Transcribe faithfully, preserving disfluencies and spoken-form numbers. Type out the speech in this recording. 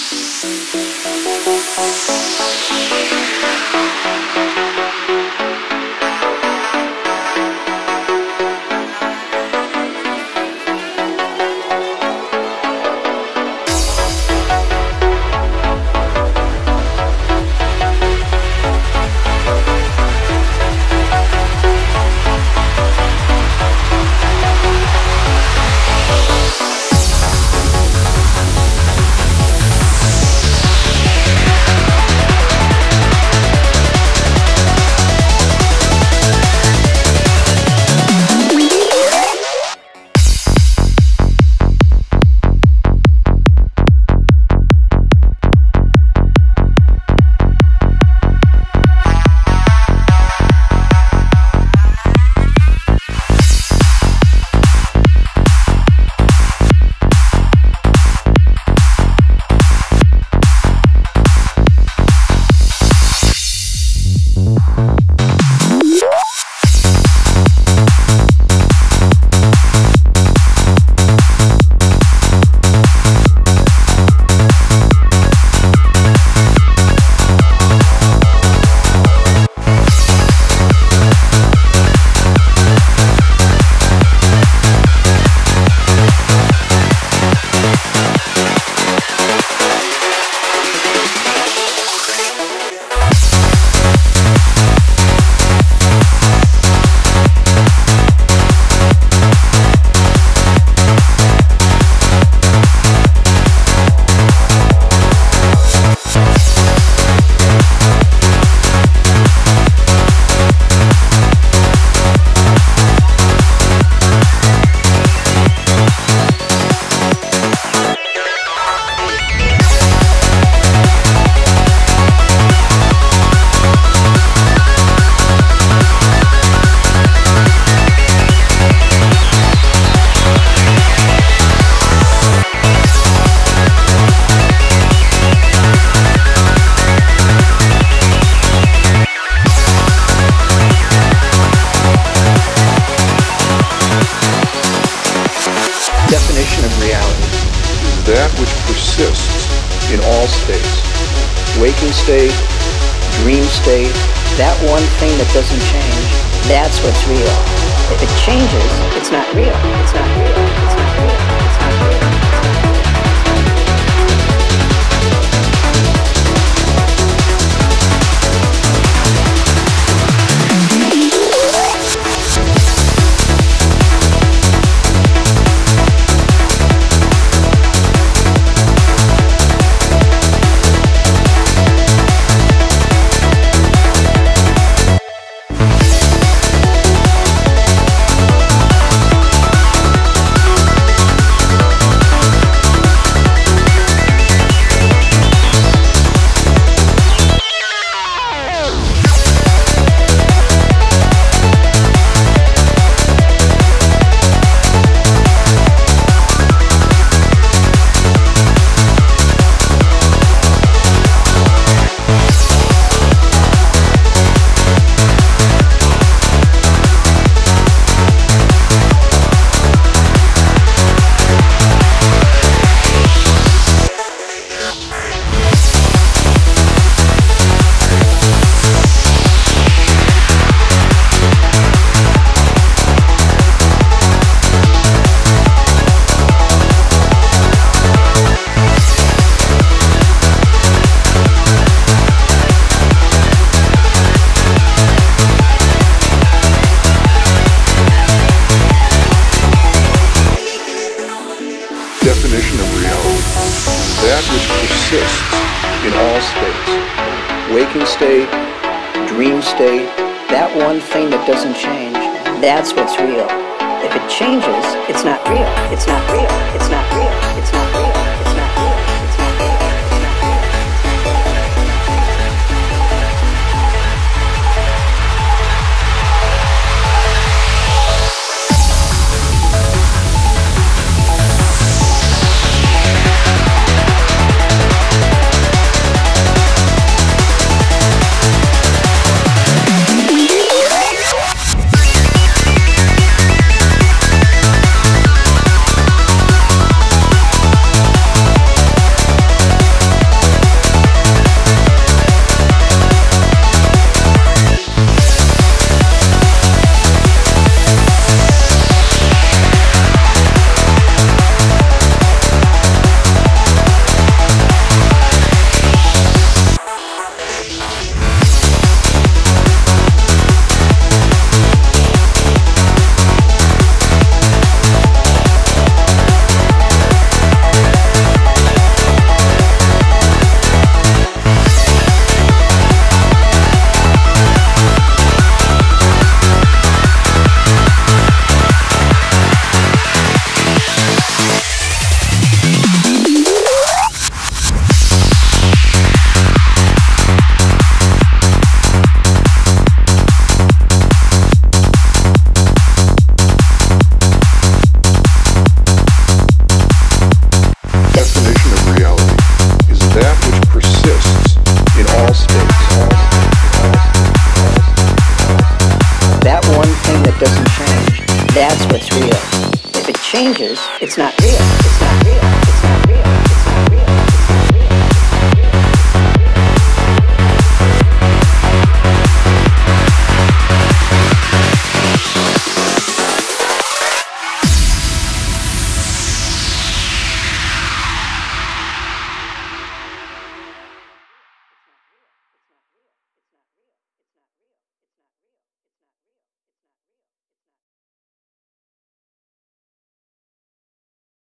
that which persists in all states. Waking state, dream state, that one thing that doesn't change, that's what's real. If it changes, it's not real. It's not real. It's not real. It's not real. Definition of reality: that which persists in all states. Waking state, dream state, that one thing that doesn't change, that's what's real. If it changes, it's not real. It's not real. It's not real. It's not real. It's not real. It's not real. thing that doesn't change. That's what's real. If it changes, it's not real.